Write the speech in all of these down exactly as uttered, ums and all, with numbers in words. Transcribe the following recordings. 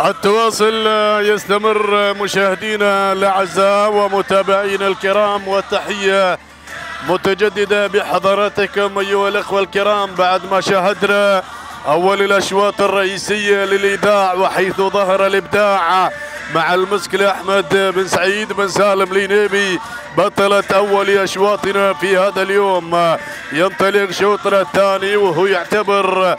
التواصل يستمر مشاهدينا الاعزاء ومتابعينا الكرام، والتحيه متجدده بحضراتكم ايها الاخوه الكرام بعد ما شاهدنا اول الاشواط الرئيسيه للايداع، وحيث ظهر الابداع مع المسكلي احمد بن سعيد بن سالم لينيبي بطلة اول اشواطنا في هذا اليوم. ينطلق شوطنا الثاني وهو يعتبر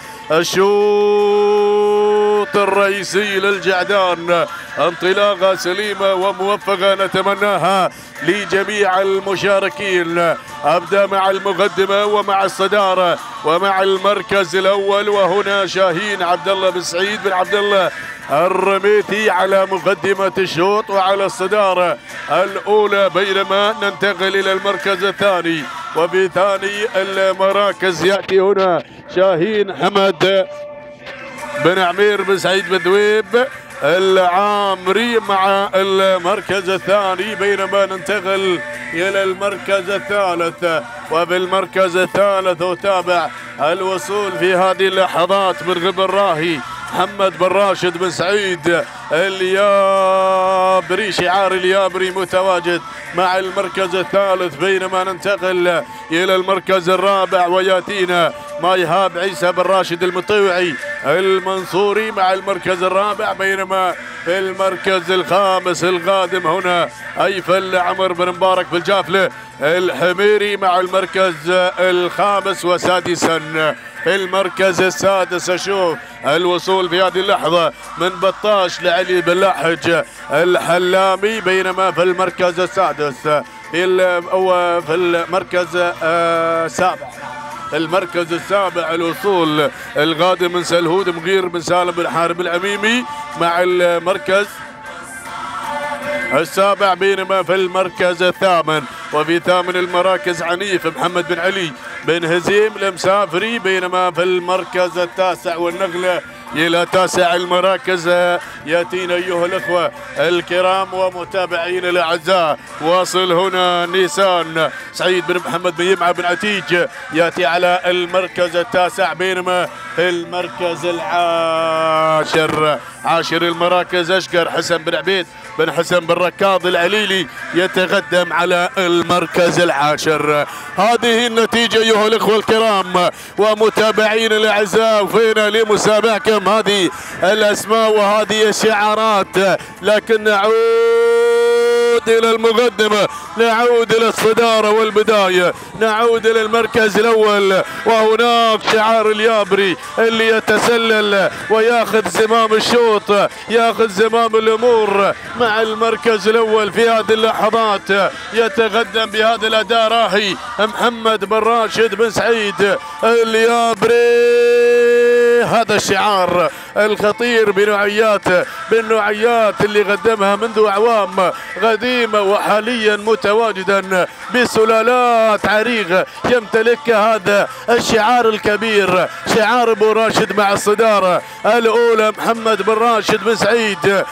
الشوط الرئيسي للجعدان، انطلاقه سليمه وموفقه نتمناها لجميع المشاركين. ابدا مع المقدمه ومع الصداره ومع المركز الاول، وهنا شاهين عبد الله بن سعيد بن عبد الله الرميتي على مقدمة الشوط وعلى الصدارة الأولى، بينما ننتقل إلى المركز الثاني. وفي ثاني المراكز يأتي هنا شاهين حمد بن عمير بن سعيد بن ذويب العامري مع المركز الثاني، بينما ننتقل إلى المركز الثالث. وفي المركز الثالث وتابع الوصول في هذه اللحظات من غبر راهي محمد بن راشد بن سعيد اليابري، شعار اليابري متواجد مع المركز الثالث، بينما ننتقل إلى المركز الرابع وياتينا مايهاب عيسى بن راشد المطيوعي المنصوري مع المركز الرابع، بينما في المركز الخامس القادم هنا أيفل عمر بن مبارك بالجافلة الحميري مع المركز الخامس. وسادسا في المركز السادس اشوف الوصول في هذه اللحظه من بطاش لعلي بن لاحج الحلامي، بينما في المركز السادس في في المركز السابع المركز السابع الوصول القادم من سلهود مغير بن سالم بن حارب العميمي مع المركز السابع، بينما في المركز الثامن وفي ثامن المراكز عنيف محمد بن علي بن هزيم المسافري، بينما في المركز التاسع والنقله الى تاسع المراكز ياتينا ايها الاخوه الكرام ومتابعينا الاعزاء. واصل هنا نيسان سعيد بن محمد بن يمعه بن عتيج ياتي على المركز التاسع، بينما في المركز العاشر عاشر المراكز اشقر حسن بن عبيد بن حسن بن ركاض العليلي يتقدم على المركز العاشر. هذه النتيجة أيها الأخوة الكرام ومتابعين الأعزاء، وفينا لمسابقكم هذه الأسماء وهذه الشعارات، لكن نعود إلى المقدمة، نعود إلى الصدارة والبداية، نعود إلى المركز الأول، وهناك شعار اليابري اللي يتسلل وياخذ زمام الشوط، ياخذ زمام الأمور مع المركز الأول في هذه اللحظات. يتقدم بهذا الأداء راهي محمد بن راشد بن سعيد اليابري. هذا الشعار الخطير بنوعيات بالنوعيات اللي قدمها منذ أعوام قديمة وحاليا متواجدا بسلالات عريقة يمتلكها هذا الشعار الكبير، شعار ابو راشد مع الصدارة الأولى محمد بن راشد بن سعيد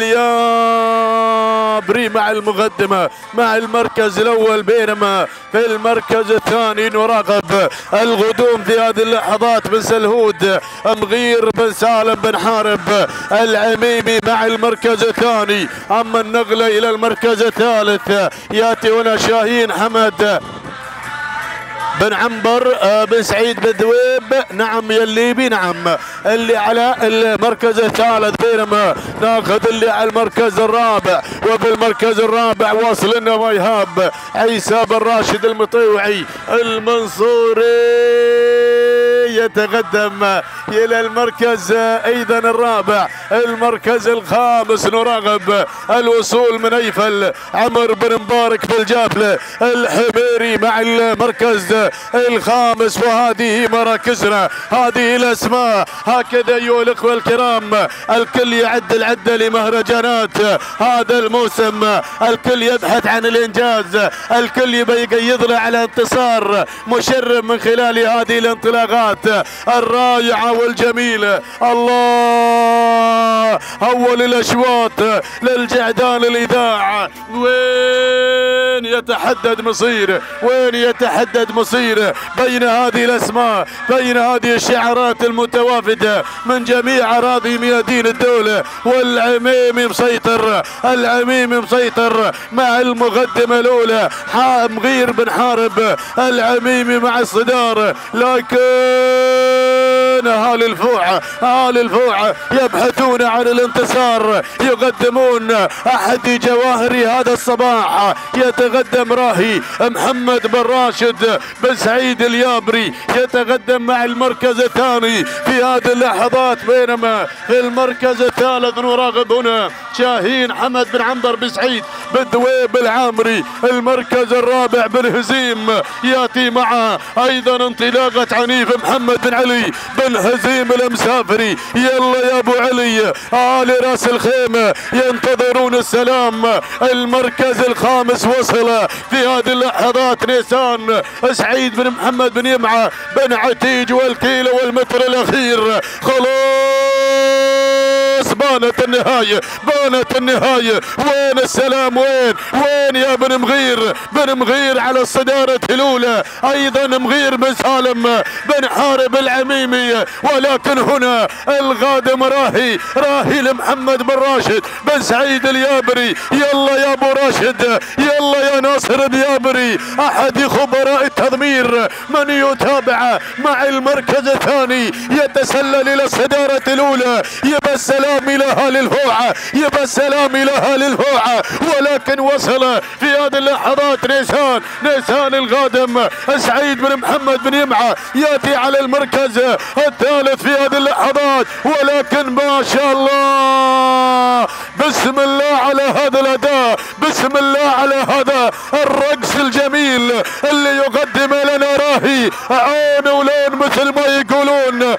اليابري مع المقدمة مع المركز الأول، بينما في المركز الثاني نراقب الغدوم في هذه اللحظات من سلهود مغير بن سالم بن حارب العميمي مع المركز الثاني. أما النقلة إلى المركز الثالث يأتي هنا شاهين حمد بن عنبر بن سعيد بن ذويب، نعم يا الليبي، نعم اللي على المركز الثالث، بينما ناخذ اللي على المركز الرابع. وفي المركز الرابع واصل لنا ميهاب عيسى بن راشد المطيوعي المنصوري يتقدم الى المركز ايضا الرابع. المركز الخامس نراقب الوصول من ايفل عمر بن مبارك بالجافله الحميري مع المركز الخامس. وهذه مراكزنا، هذه الاسماء، هكذا ايها الاخوه الكرام الكل يعد العده لمهرجانات هذا الموسم، الكل يبحث عن الانجاز، الكل يبي يقيضنا على انتصار مشرف من خلال هذه الانطلاقات. الأشواط الرائعة والجميلة. الله، أول الأشواط للجعدان الإذاعة. وين يتحدد مصيره، وين يتحدد مصيره بين هذه الأسماء، بين هذه الشعارات المتوافدة من جميع أراضي ميادين الدولة. والعميمي مسيطر، العميمي مسيطر مع المقدمة الأولى مغير بن حارب، العميمي مع الصدارة. لكن أهالي الفوعة، أهالي الفوعة يبحثون عن الانتصار، يقدمون أحد جواهري هذا الصباح. يتقدم راهي محمد بن راشد بن سعيد اليابري، يتقدم مع المركز الثاني في هذه اللحظات، بينما في المركز الثالث نراقب هنا شاهين حمد بن عنبر بن سعيد بن دويب العامري. المركز الرابع بن هزيم ياتي معه ايضا انطلاقة عنيف محمد بن علي بن هزيم المسافري. يلا يا ابو علي، آل راس الخيمة ينتظرون السلام. المركز الخامس وصل في هذه اللحظات نيسان سعيد بن محمد بن يمعة بن عتيج والكيلو والمتر الاخير. خلاص بانت النهاية، بانت النهاية. وين السلام، وين وين يا بن مغير، بن مغير على الصدارة الأولى، أيضا مغير بن سالم بن حارب العميمي. ولكن هنا القادم راهي، راهي لمحمد بن راشد بن سعيد اليابري. يلا يا ابو راشد، يلا يا ناصر اليابري، أحد خبراء التضمير من يتابع مع المركز الثاني، يتسلل إلى الصدارة الأولى. يبى السلام إلى أهالي الفوعة، يبى السلام إلى أهالي الفوعة. ولكن وصل في هذه اللحظات نيسان، نيسان القادم سعيد بن محمد بن يمعة يأتي على المركز الثالث في هذه اللحظات. ولكن ما شاء الله، بسم الله على هذا الأداء، بسم الله على هذا الرقص الجميل اللي يقدم لنا راهي عون ولون مثل ما يقولون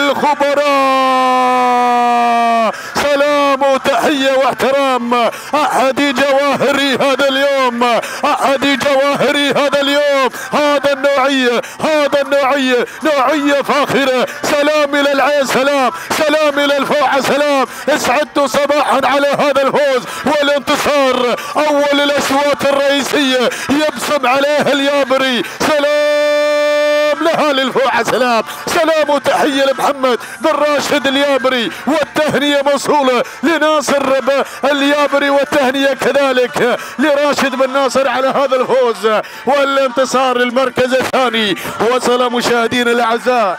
الخبراء. سلام وتحية واحترام، أحد جواهري هذا اليوم، أحد جواهري هذا اليوم. هذا النوعية، هذا النوعية، نوعية فاخرة. سلام إلى العين، سلام، سلام إلى الفوعة، سلام. اسعدت صباحا على هذا الفوز والانتصار. أول الأشواط الرئيسية يبصم عليها اليابري. سلام لها للفوعة، سلام، سلام وتحية لمحمد بن راشد اليابري، والتهنية موصولة لناصر اليابري، والتهنية كذلك لراشد بن ناصر على هذا الفوز والانتصار. المركز الثاني وصل مشاهدينا الأعزاء،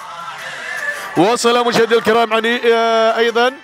وصل مشاهدينا الكرام يعني أيضا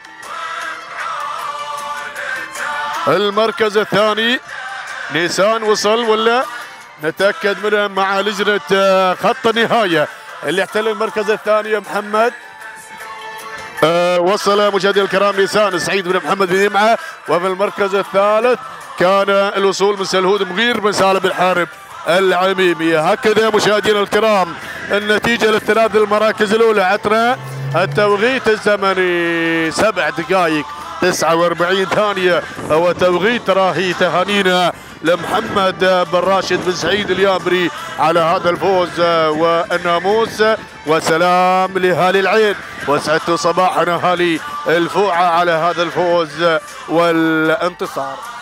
المركز الثاني نيسان وصل، ولا نتأكد منها مع لجنة خط النهاية اللي احتل المركز الثاني محمد. أه وصل مشاهدينا الكرام نيسان سعيد بن محمد بن يمعة. وفي المركز الثالث كان الوصول من سلهود مغير بن سالم بن حارب العميمي. هكذا مشاهدينا الكرام النتيجة للثلاث المراكز الأولى. عطنا التوقيت الزمني سبع دقائق تسعة وأربعين ثانية، هو توقيت راهي. تهانينا لمحمد بن راشد بن سعيد اليابري على هذا الفوز والناموس، وسلام لأهالي العين، وسعدت صباحنا أهالي الفوعة على هذا الفوز والانتصار.